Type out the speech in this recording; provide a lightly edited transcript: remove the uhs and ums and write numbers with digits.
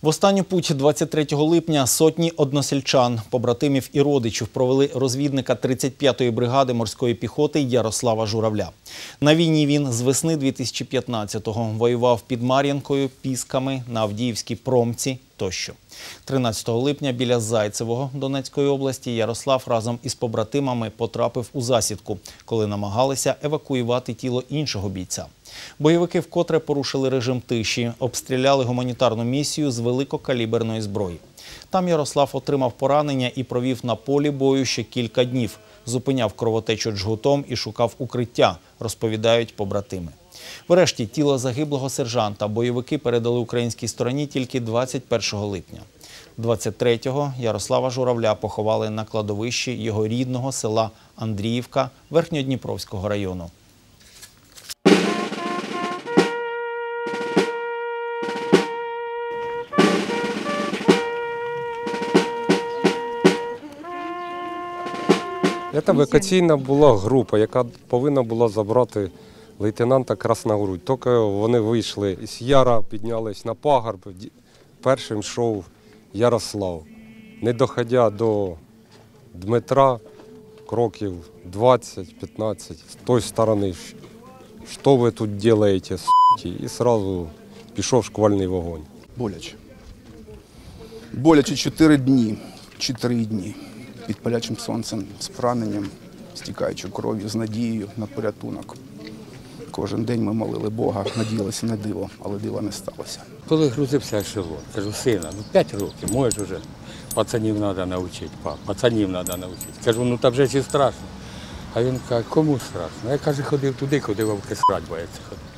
В останню путь 23 липня сотні односельчан, побратимів і родичів провели розвідника 35-ї бригади морської піхоти Ярослава Журавля. На війні він з весни 2015-го воював під Мар'їнкою, Пісками, на Авдіївській Промці тощо. 13 липня біля Зайцевого Донецької області Ярослав разом із побратимами потрапив у засідку, коли намагалися евакуювати тіло іншого бійця. Бойовики вкотре порушили режим тиші, обстріляли гуманітарну місію з великокаліберної зброї. Там Ярослав отримав поранення і провів на полі бою ще кілька днів. Зупиняв кровотечу джгутом і шукав укриття, розповідають побратими. Врешті тіло загиблого сержанта бойовики передали українській стороні тільки 21 липня. 23-го Ярослава Журавля поховали на кладовищі його рідного села Андріївка Верхньодніпровського району. Це евакуаційна була група, яка повинна була забрати лейтенанта Красногрудь. Тільки вони вийшли з Яра, піднялись на пагорб, першим йшов Ярослав. Не доходя до Дмитра, кроків 20-15, з тої сторони, що ви тут робите, с**ті, і одразу пішов шквальний вогонь. Боляче. Боляче 4 дні. 4 дні. Під палячим сонцем, з пораненням, стікаючи кров'ю, з надією на порятунок. Кожен день ми молили Бога, надіялися на диво, але дива не сталося. Коли грузився ешелон, кажу, сина, 5 років, можеш вже, пацанів треба навчити, пап, пацанів треба навчити. Кажу, ну так вже чи страшно. А він каже, кому страшно? Я, каже, ходив туди, куди вовки срать бояться ходити.